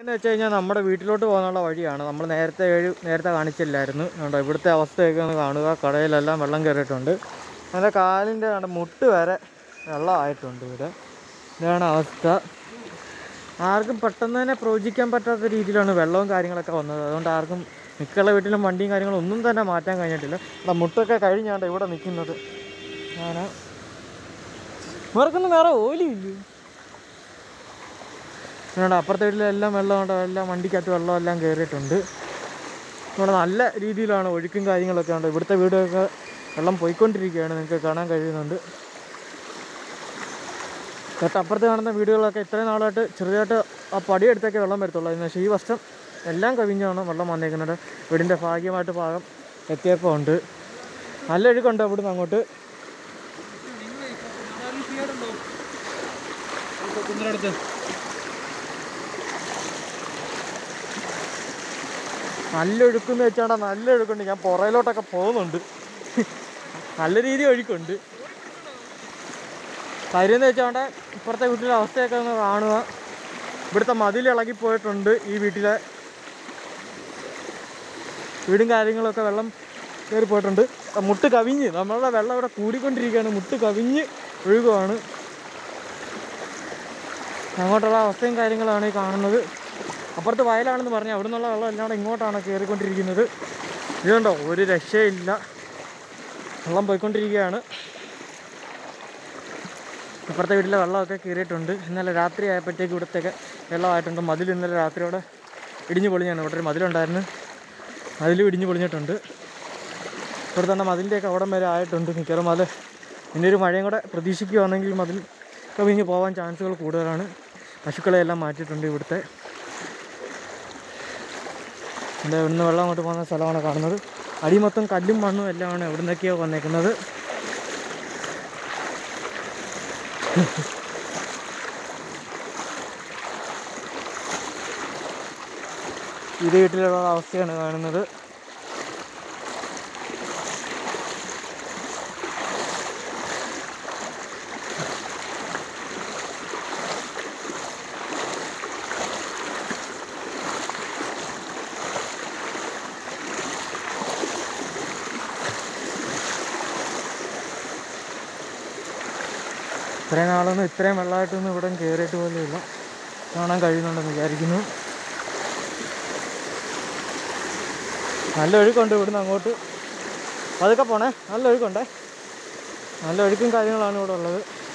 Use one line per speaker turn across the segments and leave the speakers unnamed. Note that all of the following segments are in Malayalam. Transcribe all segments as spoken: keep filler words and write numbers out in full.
എന്ന് വെച്ച് കഴിഞ്ഞാൽ നമ്മുടെ വീട്ടിലോട്ട് പോകാനുള്ള വഴിയാണ്. നമ്മൾ നേരത്തെ ഏഴ് നേരത്തെ കാണിച്ചില്ലായിരുന്നു. കണ്ടോ ഇവിടുത്തെ അവസ്ഥയൊക്കെ ഒന്ന് കാണുക. കടയിലെല്ലാം വെള്ളം കയറിയിട്ടുണ്ട്. എൻ്റെ കാലിൻ്റെ കണ്ട മുട്ട് വരെ വെള്ളമായിട്ടുണ്ട് ഇവിടെ. ഇതാണ് അവസ്ഥ. ആർക്കും പെട്ടെന്ന് തന്നെ പ്രവചിക്കാൻ പറ്റാത്ത രീതിയിലാണ് വെള്ളവും കാര്യങ്ങളൊക്കെ വന്നത്. അതുകൊണ്ട് ആർക്കും മിക്കുള്ള വീട്ടിലും വണ്ടിയും കാര്യങ്ങളും ഒന്നും തന്നെ മാറ്റാൻ കഴിഞ്ഞിട്ടില്ല. ഇവിടെ മുട്ടൊക്കെ കഴിഞ്ഞാണ്ട് ഇവിടെ നിൽക്കുന്നത്. ഞാൻ വേർക്കൊന്നും വേറെ ഓലിയില്ല. ഇവിടെ അപ്പുറത്തെ വീട്ടിലെല്ലാം വെള്ളമുണ്ട്. എല്ലാം വണ്ടിക്കകത്ത് വെള്ളം എല്ലാം കയറിയിട്ടുണ്ട്. ഇവിടെ നല്ല രീതിയിലാണ് ഒഴുക്കും കാര്യങ്ങളൊക്കെ ഉണ്ട്. ഇവിടുത്തെ വീടൊക്കെ വെള്ളം പോയിക്കൊണ്ടിരിക്കുകയാണ്. നിങ്ങൾക്ക് കാണാൻ കഴിയുന്നുണ്ട്. തൊട്ടപ്പുറത്ത് കാണുന്ന വീടുകളൊക്കെ ഇത്രയും നാളായിട്ട് ചെറുതായിട്ട് ആ പടിയെടുത്തൊക്കെ വെള്ളം വരത്തുള്ളൂ. പക്ഷേ ഈ വർഷം എല്ലാം കവിഞ്ഞാണ് വെള്ളം വന്നേക്കുന്നത്. വീടിൻ്റെ ഭാഗ്യമായിട്ട് ഭാഗം എത്തിയപ്പോൾ ഉണ്ട്. നല്ല ഒഴുക്കുണ്ട് ഇവിടുന്ന് അങ്ങോട്ട്. നല്ല ഒഴുക്കെന്ന് വെച്ചാൽ നല്ല ഒഴുക്കുണ്ട്. ഞാൻ പുറയിലോട്ടൊക്കെ പോകുന്നുണ്ട്. നല്ല രീതിയിൽ ഒഴുക്കുണ്ട്. കാര്യം എന്ന് വെച്ചാൽ ഇപ്പുറത്തെ വീട്ടിലെ അവസ്ഥയൊക്കെ ഒന്ന് കാണുക. ഇവിടുത്തെ മതിൽ ഇളകിപ്പോയിട്ടുണ്ട്. ഈ വീട്ടിലെ വീടും കാര്യങ്ങളൊക്കെ വെള്ളം കയറി പോയിട്ടുണ്ട്. മുട്ട് കവിഞ്ഞ് നമ്മളുടെ വെള്ളം ഇവിടെ കൂടിക്കൊണ്ടിരിക്കുകയാണ്. മുട്ട് കവിഞ്ഞ് ഒഴുകുകയാണ്. അങ്ങോട്ടുള്ള അവസ്ഥയും കാര്യങ്ങളാണ് ഈ കാണുന്നത്. അപ്പുറത്ത് വയലാണെന്ന് പറഞ്ഞാൽ അവിടെ നിന്നുള്ള വെള്ളം എല്ലാം ഇങ്ങോട്ടാണ് കയറിക്കൊണ്ടിരിക്കുന്നത്. ഇതുകൊണ്ടോ ഒരു രക്ഷയില്ല. വെള്ളം പോയിക്കൊണ്ടിരിക്കുകയാണ്. ഇപ്പുറത്തെ വീട്ടിലെ വെള്ളമൊക്കെ കയറിയിട്ടുണ്ട്. ഇന്നലെ രാത്രി ആയപ്പോഴത്തേക്ക് ഇവിടത്തേക്ക് വെള്ളമായിട്ടുണ്ട്. മതിൽ ഇന്നലെ രാത്രിയോടെ ഇടിഞ്ഞു പൊളിഞ്ഞാണ്. ഇവിടെ ഒരു മതിലുണ്ടായിരുന്നു. മതിലും ഇടിഞ്ഞു പൊളിഞ്ഞിട്ടുണ്ട്. ഇവിടെ തന്നെ മതിലിൻ്റെയൊക്കെ അവിടം വരെ ആയിട്ടുണ്ട്. മിക്കവാറും മതിൽ ഇനിയൊരു മഴയും കൂടെ പ്രതീക്ഷിക്കുകയാണെങ്കിൽ മതിൽ കവിഞ്ഞ് പോകാൻ ചാൻസുകൾ കൂടുതലാണ്. പശുക്കളെയെല്ലാം മാറ്റിയിട്ടുണ്ട്. ഇവിടുത്തെ ഇവിടെ ഇവിടുന്ന് വെള്ളം അങ്ങോട്ട് പോകുന്ന സ്ഥലമാണ് കാണുന്നത്. അടി മൊത്തം കല്ലും മണ്ണും എല്ലാമാണ് എവിടെ നിന്നൊക്കെയോ വന്നേക്കുന്നത്. ഇത് വീട്ടിലുള്ള അവസ്ഥയാണ് കാണുന്നത്. ഇത്രയും നാളൊന്നും ഇത്രയും വെള്ളമായിട്ടൊന്നും ഇവിടെ കയറിയിട്ട് പോലുമില്ല. കാണാൻ കഴിയുന്നുണ്ടെന്ന് വിചാരിക്കുന്നു. നല്ല ഒഴുക്കുണ്ട് ഇവിടുന്ന് അങ്ങോട്ട്. അതൊക്കെ പോണേ. നല്ല ഒഴുക്കുണ്ടേ. നല്ല ഒഴുക്കും കാര്യങ്ങളാണ് ഇവിടെ ഉള്ളത്.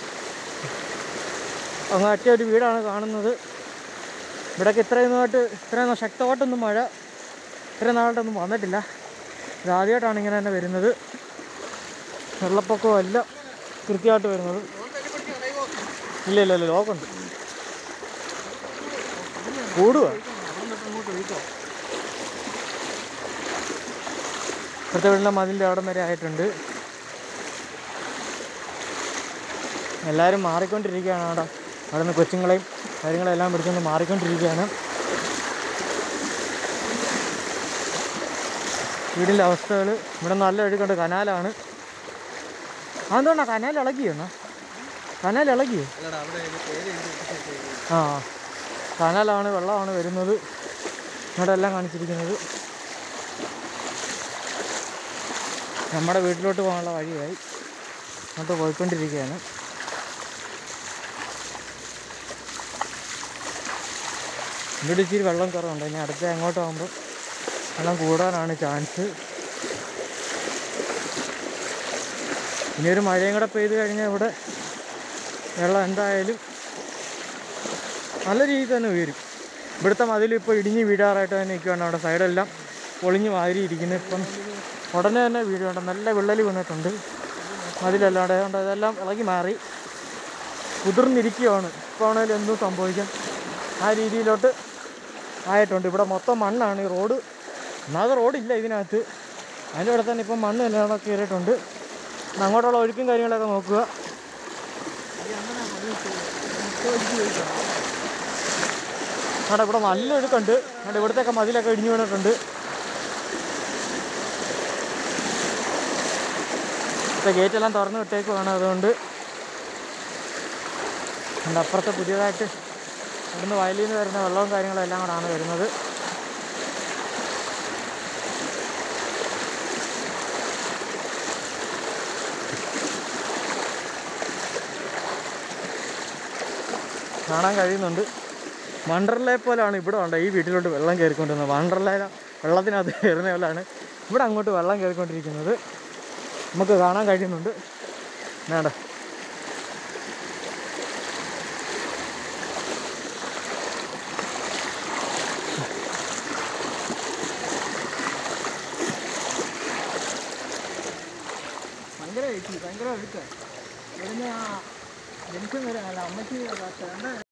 അങ്ങ് ഒറ്റ ഒരു വീടാണ് കാണുന്നത്. ഇവിടേക്ക് ഇത്രയൊന്നുമായിട്ട് ഇത്രയും ശക്തമായിട്ടൊന്നും മഴ ഇത്രയും നാളായിട്ടൊന്നും വന്നിട്ടില്ല. ഇതാദ്യമായിട്ടാണ് ഇങ്ങനെ തന്നെ വരുന്നത്. വെള്ളപ്പൊക്കവും എല്ലാം കൃത്യമായിട്ട് വരുന്നത്. ഇല്ല ഇല്ല ഇല്ല ലോക്കുണ്ട്. കൂടുക ഇപ്പോഴത്തെ വെള്ളം മതിലിൻ്റെ അവിടം വരെ ആയിട്ടുണ്ട്. എല്ലാവരും മാറിക്കൊണ്ടിരിക്കുകയാണ്. അവിടെ അവിടെ നിന്ന് കൊച്ചുങ്ങളെയും കാര്യങ്ങളെല്ലാം പിടിച്ചുകൊണ്ട് മാറിക്കൊണ്ടിരിക്കുകയാണ്. വീടിൻ്റെ അവസ്ഥകൾ ഇവിടെ നല്ല ഒഴുക്കുണ്ട്. കനാലാണ്. അതെന്തുകൊണ്ടാണ് കനാൽ ഇളകിയെന്നാ? കനാൽ ഇളകിയോ? ആ കനാലാണ്. വെള്ളമാണ് വരുന്നത്. ഇവിടെ എല്ലാം കാണിച്ചിരിക്കുന്നത്. നമ്മുടെ വീട്ടിലോട്ട് പോകാനുള്ള വഴിയായി അങ്ങോട്ട് പോയിക്കൊണ്ടിരിക്കുകയാണ്. ഇവിടെ ഇച്ചിരി വെള്ളം കുറവുണ്ട്. ഇനി അടുത്ത അങ്ങോട്ട് പോകുമ്പോൾ വെള്ളം കൂടാനാണ് ചാൻസ്. ഇനിയൊരു മഴയും കൂടെ പെയ്ത് കഴിഞ്ഞാൽ ഇവിടെ വെള്ളം എന്തായാലും നല്ല രീതിയിൽ തന്നെ ഉയരും. ഇവിടുത്തെ മതിൽ ഇപ്പോൾ ഇടിഞ്ഞ് വീഴാറായിട്ട് തന്നെ നിൽക്കുകയാണ്. അവിടെ സൈഡെല്ലാം പൊളിഞ്ഞ് മാറിയിരിക്കുന്നത്. ഇപ്പം ഉടനെ തന്നെ വീഴുന്നുണ്ട്. നല്ല വിള്ളൽ വീണിട്ടുണ്ട്. മതിലല്ലാണ്ട് അതുകൊണ്ട് അതെല്ലാം ഇളകി മാറി കുതിർന്നിരിക്കുകയാണ്. ഇപ്പോൾ ആണെങ്കിലും എന്തും സംഭവിക്കാം. ആ രീതിയിലോട്ട് ആയിട്ടുണ്ട്. ഇവിടെ മൊത്തം മണ്ണാണ്. ഈ റോഡ് ഒന്നാമത് റോഡില്ല ഇതിനകത്ത്. അതിൻ്റെ ഇവിടെ തന്നെ ഇപ്പം മണ്ണ് എല്ലാം കയറിയിട്ടുണ്ട്. അങ്ങോട്ടുള്ള ഒഴുക്കും കാര്യങ്ങളൊക്കെ നോക്കുക. അവിടെ ഇവിടെ നല്ല ഒഴുക്കുണ്ട്. അവിടെ ഇവിടത്തെയൊക്കെ മതിലൊക്കെ ഇടിഞ്ഞു വീണിട്ടുണ്ട്. ഇവിടുത്തെ ഗേറ്റെല്ലാം തുറന്നു വിട്ടേക്കുവാണ്. അതുകൊണ്ട് എൻ്റെ അപ്പുറത്ത് പുതിയതായിട്ട് ഇവിടുന്ന് വയലിൽ നിന്ന് വരുന്ന വെള്ളവും കാര്യങ്ങളും എല്ലാം കൂടാണ് വരുന്നത്. കാണാൻ കഴിയുന്നുണ്ട്. വണ്ടർലയെ പോലെയാണ് ഇവിടെ ഉണ്ട് ഈ വീട്ടിലോട്ട് വെള്ളം കയറിക്കൊണ്ടിരുന്നത്. വണ്ടർലയില വെള്ളത്തിനകത്ത് കയറുന്ന പോലെയാണ് ഇവിടെ അങ്ങോട്ട് വെള്ളം കയറിക്കൊണ്ടിരിക്കുന്നത്. നമുക്ക് കാണാൻ കഴിയുന്നുണ്ട്. വേണ്ട ഭയങ്കര ഭയങ്കര ഒഴുക്ക് ഇവിടുന്ന് ആ ജനിക്കും വരെ അല്ല അമ്മയ്ക്ക്